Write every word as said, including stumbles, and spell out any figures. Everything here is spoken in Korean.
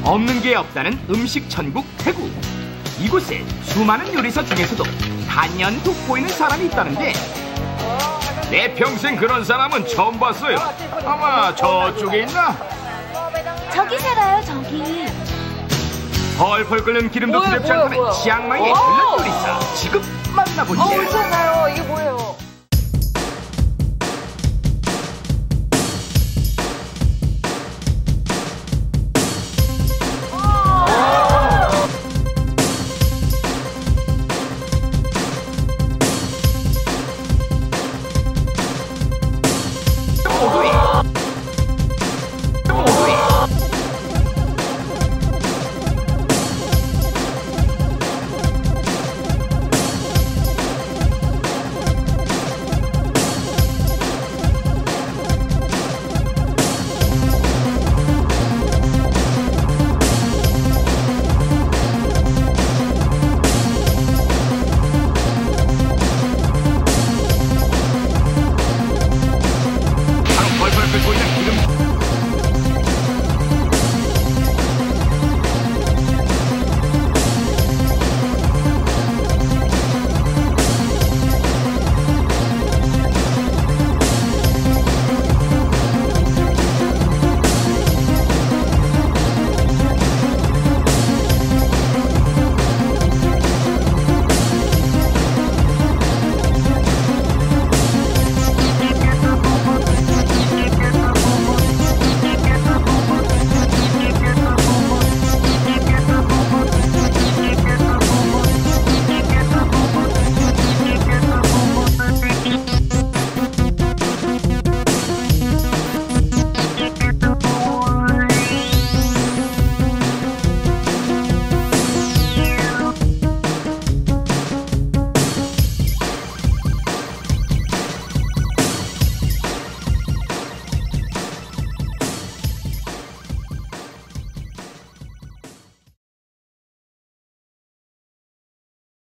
없는 게 없다는 음식 천국 태국. 이곳에 수많은 요리사 중에서도 단연 돋보이는 사람이 있다는데 내 평생 그런 사람은 처음 봤어요. 아마 저쪽에 있나? 저기 살아요, 저기. 펄펄 끓는 기름도 두렵지 않다는 치앙마이의 별난 요리사. 지금 만나보시죠. 어, 있잖아요. 이게 뭐예요?